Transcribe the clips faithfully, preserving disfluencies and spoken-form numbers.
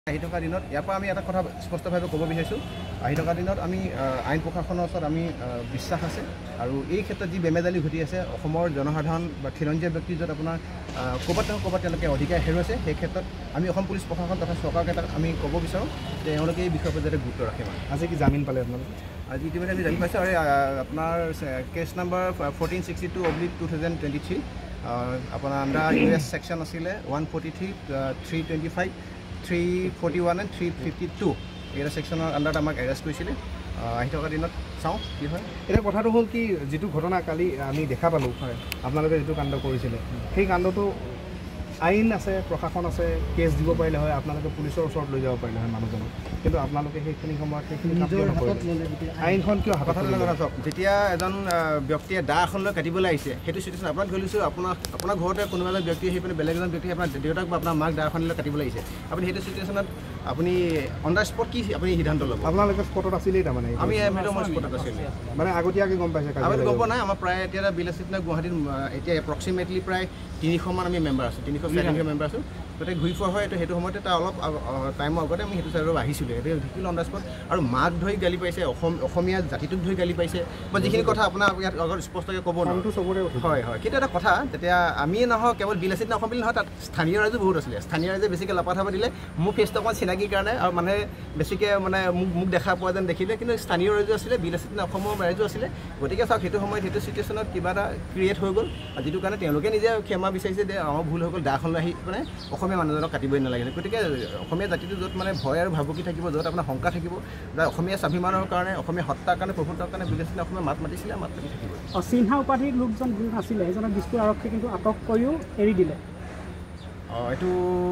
আহি থকা দিনত ইয়াৰ পৰা আমি এটা কথা স্পষ্টভাৱে ক'ব বিচাৰিছোঁ আহি থকা দিনত আমি আইন প্ৰশাসনৰ ওচৰত আমি বিশ্বাস আছে আৰু এই ক্ষেত্ৰত যি বেমেজালি ঘটি আছে অসমৰ জনসাধাৰণ বা খিলঞ্জীয়া ব্যক্তি য'ত আপোনাৰ ক'ৰবাত নহয় ক'ৰবাত তেওঁলোকে অধিকাৰ হেৰুৱাইছে সেই ক্ষেত্ৰত আমি অসম পুলিচ প্ৰশাসন তথা চৰকাৰকে তাক আমি ক'ব বিচাৰোঁ যে তেওঁলোকে এই বিষয়ৰ ওপৰত যাতে গুৰুত্ব ৰাখে মানে আজি কি জামিন পালে আপোনালোকে আজি ইতিমধ্যে আমি জানি পাইছোঁ আৰু আপোনাৰ case number fourteen sixty two oblique two thousand twenty three আপোনাৰ আণ্ডাৰ ইউ এছ ছেকশ্যন আছিলে one forty three three twenty five three forty one and three fifty two এইটা ছেকশ্যনৰ আণ্ডাৰত আমাক এৰেষ্ট কৰিছিলে আহি থকা দিনত চাওঁ কি হয় এতিয়া কথাটো হ'ল কি যিটো ঘটনা কালি আমি দেখা পালোঁ হয় আপোনালোকে যিটো কাণ্ড কৰিছিলে সেই কাণ্ডটো আইন আছে প্ৰশাসন আছে কেছ দিব পাৰিলে হয় আপোনালোকে পুলিচৰ ওচৰত লৈ যাব পাৰিলে হয় মানুহজনক কিন্তু আপোনালোকে সেইখিনি সময়ত সেইখিনি আইনখন কিয় হাতত কথা চাওক যেতিয়া এজন ব্যক্তিয়ে দা এখন লৈ কাটিবলৈ আহিছে সেইটো চিটুৱেশ্যন আপোনাক ধৰি লৈছোঁ আপোনাৰ আপোনাৰ ঘৰতে কোনোবা এজন ব্যক্তি আহি পিনে বেলেগ এজন ব্যক্তি আপোনাৰ দেউতাক বা আপোনাৰ মাক দা এখন লৈ কাটিবলৈ আহিছে আপুনি সেইটো চিটুৱেশ্যনত আপুনি অন দ্য স্পট কি আপুনি সিদ্ধান্ত ল'ব আপোনালোকে স্পটত আছিলেই তাৰমানে আমি মই স্পটত আছিলোঁ মানে আগতীয়াকৈ গম পাইছে আমি গম পোৱা নাই আমাৰ প্ৰায় এতিয়া বিলাসীত গুৱাহাটীত এতিয়া এপ্ৰক্সিমেটলি প্ৰায় তিনিশমান আমি মেম্বাৰ আছোঁ তিনিশ চাৰিশ মেম্বাৰ আছোঁ গতিকে ঘূৰি ফুৰা হয় সেইটো সময়তে তাৰ অলপ টাইমৰ আগতে আমি সেইটো চাইডত আহিছিলোঁ সেইটো দেখিলোঁ অন দ্য স্পট আৰু মাক ধৰি গালি পাইছে অসম অসমীয়া জাতিটোক ধৰি গালি পাইছে বা যিখিনি কথা আপোনাৰ ইয়াত আগত স্পষ্টকৈ ক'ব নোৱাৰোঁ চবৰে হয় হয় কিন্তু এটা কথা তেতিয়া আমিয়ে নহয় কেৱল বিলাসীত অসম বুলি নহয় তাত স্থানীয় ৰাইজো বহুত আছিলে স্থানীয় ৰাইজে বেছিকৈ লাপাথাপা দিলে মোৰ ফেচটো অকণমান চিনাকিৰ কাৰণে আৰু মানুহে বেছিকৈ মানে মোক মোক দেখা পোৱা যেন দেখিলে কিন্তু স্থানীয় ৰাইজো আছিলে বিলাসীত অসমৰ ৰাইজো আছিলে গতিকে চাওক সেইটো সময়ত সেইটো চিটুৱেশ্যনত কিবা এটা ক্ৰিয়েট হৈ গ'ল আৰু যিটো কাৰণে তেওঁলোকে নিজে ক্ষমা বিচাৰিছে যে আমাৰ ভুল হৈ গ'ল দাখন লৈ আহি মানে অসমীয়া মানুহজনক কাটিবই নালাগে গতিকে অসমীয়া জাতিটো য'ত মানে ভয় আৰু ভাবুকি থাকিব য'ত আপোনাৰ শংকা থাকিব বা অসমীয়া স্বাভিমানৰ কাৰণে অসমীয়া সত্তাৰ কাৰণে প্ৰভুত্বৰ কাৰণে বিলাসীত অসমীয়া মাত মাতিছিলে মাত মাতি থাকিব অচিহ্না উপাধিৰ লোকজন যোন আছিলে সেইজনক দিছপুৰ আৰক্ষী কিন্তু আটক কৰিও এৰি দিলে অঁ এইটো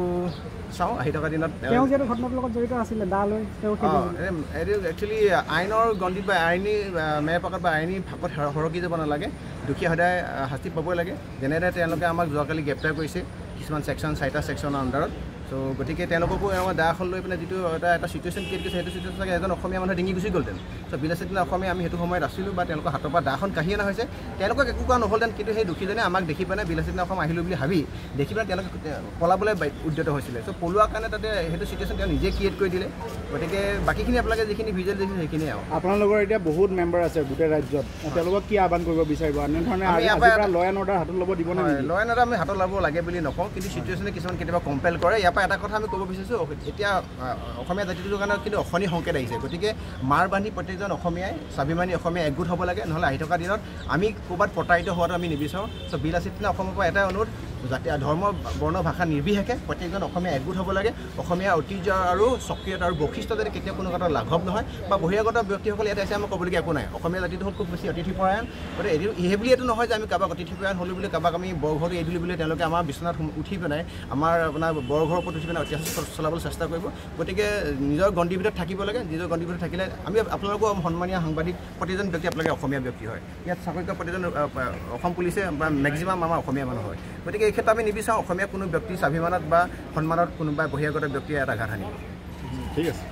চাওঁ আহি থকা দিনত তেওঁ যিহেতু ঘটনাটোৰ লগত জড়িত আছিলে দা লৈ তেওঁ এইটো একচুৱেলি আইনৰ গণ্ডিত বা আইনী মেৰপাকত বা আইনী ভাগত সৰকি যাব নালাগে দুখীয়া সদায় শাস্তি পাবই লাগে যেনেদৰে তেওঁলোকে আমাক যোৱাকালি গ্ৰেপ্তাৰ কৰিছে কিছুমান ছেকশ্যন চাৰিটা ছেকশ্যনৰ আণ্ডাৰত চ' গতিকে তেওঁলোককো আমাৰ দা এখন লৈ পিনে যিটো এটা এটা চিটুৱেশ্যন ক্ৰিয়েট কৰিছে সেইটো চিটুৱেশ্যন চাগে এজন অসমীয়া মানুহে ডিঙি গুচি গ'লহেঁতেন চ' বিলাসীত অসমীয়া আমি সেইটো সময়ত আছিলোঁ বা তেওঁলোকৰ হাতৰ পৰা দাখন কাঢ়ি অনা হৈছে তেওঁলোকক একো কোৱা নহ'লহেঁতেন কিন্তু সেই দুখীজনে আমাক দেখি পিনে বিলাসীত অসম আহিলোঁ বুলি ভাবি দেখি পিনে তেওঁলোকে পলাবলৈ উদ্যত হৈছিলে চ' পলোৱাৰ কাৰণে তাতে সেইটো চিটুৱেশ্যন তেওঁ নিজে ক্ৰিয়েট কৰি দিলে গতিকে বাকীখিনি আপোনালোকে যিখিনি ভিজুৱেল দেখিছে সেইখিনিয়ে আৰু আপোনালোকৰ এতিয়া বহুত মেম্বাৰ আছে গোটেই ৰাজ্যত তেওঁলোকক কি আহ্বান কৰিব বিচাৰিব এনেধৰণে ল এণ্ড অৰ্ডাৰ হাতত ল'ব দিব নহয় ল এণ্ড অৰ্ডাৰ আমি হাতত ল'ব লাগে বুলি নকওঁ কিন্তু চিটুৱেশ্যনে কিছুমান কেতিয়াবা কম্পেল কৰে ইয়াৰ পৰা এটা কথা আমি ক'ব বিচাৰিছোঁ এতিয়া অসমীয়া জাতিটোৰ কাৰণে কিন্তু অশনি সংকেত আহিছে গতিকে মাৰ বান্ধি প্ৰত্যেকজন অসমীয়াই স্বাভিমানী অসমীয়া একগোট হ'ব লাগে নহ'লে আহি থকা দিনত আমি ক'ৰবাত প্ৰতাৰিত হোৱাটো আমি নিবিচাৰোঁ চ' বিলাসীত অসমৰ পৰা এটাই অনুৰোধ জাতি ধৰ্ম বৰ্ণ ভাষা নিৰ্বিশেষে প্ৰত্যেকজন অসমীয়া একগোট হ'ব লাগে অসমীয়া ঐতিহ্য আৰু স্বকীয়তা আৰু বৈশিষ্ট্য যাতে কেতিয়াও কোনো কথা লাঘৱ নহয় বা বহিৰাগত ব্যক্তিসকলে ইয়াতে আছে আমাৰ ক'বলগীয়া একো নাই অসমীয়া জাতিটো হ'ল খুব বেছি অতিথিপৰায়ণ গতিকে এইটো সেই বুলি এইটো নহয় যে আমি কাৰোবাক অতিথিপৰায়ণ হ'লোঁ বুলি কাৰোবাক আমি বৰঘৰটো এৰি দিলোঁ বুলি তেওঁলোকে আমাৰ বিচনাত উঠি পেলাই আমাৰ আপোনাৰ বৰঘৰৰ ওপৰত উঠি পেলাই অত্যাচাৰ চলাবলৈ চেষ্টা কৰিব গতিকে নিজৰ গণ্ডিৰ ভিতৰত থাকিব লাগে নিজৰ গণ্ডিৰ ভিতৰত থাকিলে আমি আপোনালোকো সন্মানীয় সাংবাদিক প্ৰতিজন ব্যক্তি আপোনালোকে অসমীয়া ব্যক্তি হয় ইয়াত চাকৰি কৰা প্ৰতিজন অসম পুলিচে বা মেক্সিমাম আমাৰ অসমীয়া মানুহ হয় গতিকে এই ক্ষেত্ৰত আমি নিবিচাৰোঁ অসমীয়া কোনো ব্যক্তি স্বাভিমানত বা সন্মানত কোনোবা বহিৰাগত ব্যক্তিয়ে এটা আঘাত আনিব ঠিক আছে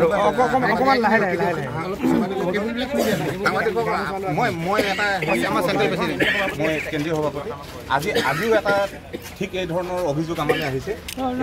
মই মই এটা আমাৰ চেণ্ট্ৰেল প্ৰেচিডেণ্ট মই কেন্দ্ৰীয় সভাপতি আজি আজিও এটা ঠিক এই ধৰণৰ অভিযোগ আমালৈ আহিছে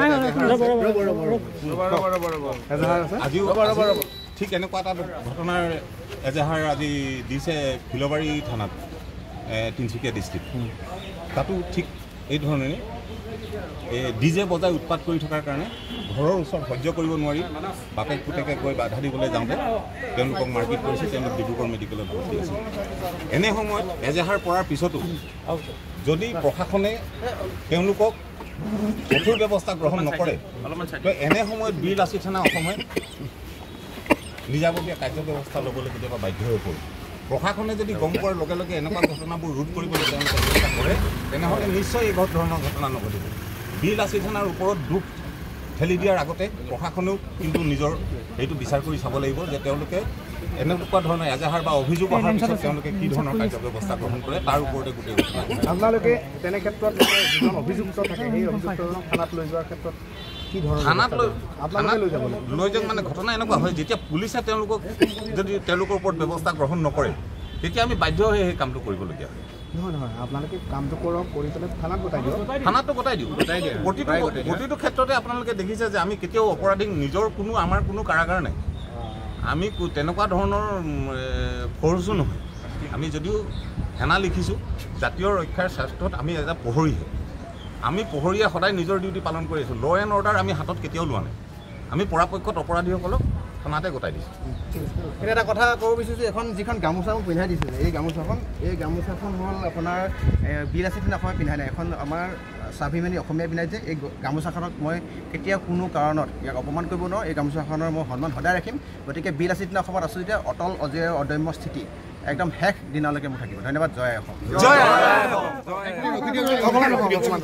আজিও ঠিক এনেকুৱা এটা ঘটনাৰ এজাহাৰ আজি দিছে ফিলবাৰী থানাত তিনিচুকীয়া ডিষ্ট্ৰিক্ট তাতো ঠিক এই ধৰণে ডি জে বজাই উৎপাত কৰি থকাৰ কাৰণে ঘৰৰ ওচৰত সহ্য কৰিব নোৱাৰি বাপেক পুতেকে গৈ বাধা দিবলৈ যাওঁতে তেওঁলোকক মাৰপিট কৰিছে তেওঁলোক ডিব্ৰুগড় মেডিকেলত ভৰ্তি আছে এনে সময়ত এজাহাৰ পৰাৰ পিছতো যদি প্ৰশাসনে তেওঁলোকক কঠোৰ ব্যৱস্থা গ্ৰহণ নকৰে এনে সময়ত বিলাসী থানা অসমে নিজাববীয়া কাৰ্য ব্যৱস্থা ল'বলৈ কেতিয়াবা বাধ্য হৈ পৰে প্ৰশাসনে যদি গম পোৱাৰ লগে লগে এনেকুৱা ঘটনাবোৰ ৰোধ কৰিবলৈ তেওঁলোকে চেষ্টা কৰে তেনেহ'লে নিশ্চয় এই ধৰণৰ ঘটনা নঘটিব বিলাসী থানাৰ ওপৰত দুখ ঠেলি দিয়াৰ আগতে প্ৰশাসনেও কিন্তু নিজৰ সেইটো বিচাৰ কৰি চাব লাগিব যে তেওঁলোকে এনেকুৱা ধৰণৰ এজাহাৰ বা অভিযোগ অহাৰ পিছত তেওঁলোকে কি ধৰণৰ কাৰ্য ব্যৱস্থা গ্ৰহণ কৰে তাৰ ওপৰতে গোটেই ঘটনা আপোনালোকে তেনে ক্ষেত্ৰত যিজন অভিযুক্ত থাকে সেই অভিযুক্তজনক থানাত লৈ যোৱাৰ ক্ষেত্ৰত কি ধৰণৰ থানাত লৈ আপোনালোকে লৈ যাব লৈ যাওক মানে ঘটনা এনেকুৱা হয় যেতিয়া পুলিচে তেওঁলোকক যদি তেওঁলোকৰ ওপৰত ব্যৱস্থা গ্ৰহণ নকৰে তেতিয়া আমি বাধ্য হৈ সেই কামটো কৰিবলগীয়া হয় নহয় নহয় আপোনালোকে কামটো কৰক কৰি পেলাই থানাত গোটাই দিয়ক থানাতটো গোটাই দিওঁ গোটাই দিয়ে। প্ৰতিটো প্ৰায় গোটাই দিয়ে। প্ৰতিটো ক্ষেত্ৰতে আপোনালোকে দেখিছে যে আমি কেতিয়াও অপৰাধীক নিজৰ কোনো আমাৰ কোনো কাৰাগাৰ নাই আমি কো- তেনেকুৱা ধৰণৰ ফৰ্চো নহয় আমি যদিও হেনা লিখিছোঁ জাতীয় ৰক্ষাৰ স্বাৰ্থত আমি এটা প্ৰহৰীহে আমি প্ৰহৰীয়ে সদায় নিজৰ ডিউটি পালন কৰি আছোঁ ল' এণ্ড অৰ্ডাৰ আমি হাতত কেতিয়াও লোৱা নাই আমি পৰাপক্ষত অপৰাধীসকলক থানাতে গোটাই দিছোঁ এতিয়া এটা কথা ক'ব বিচাৰিছোঁ এখন যিখন গামোচা মোক পিন্ধাই দিছিলে এই গামোচাখন এই গামোচাখন হ'ল আপোনাৰ বিৰাশী দিন অসমীয়া পিন্ধাই নাই এখন আমাৰ স্বাভিমানী অসমীয়া পিন্ধাই যে এই গামোচাখনক মই কেতিয়াও কোনো কাৰণত ইয়াক অপমান কৰিব নোৱাৰোঁ এই গামোচাখনৰ মই সন্মান সদায় ৰাখিম গতিকে বিৰাশী দিন অসমত আছোঁ যেতিয়া অটল অজয় অদম্য স্থিতি একদম শেষ দিনলৈকে মোৰ থাকিব ধন্যবাদ জয় অসম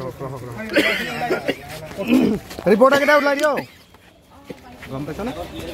ৰিপৰ্টাৰকেইটা ওলাই দিয়ক গম পাইছনে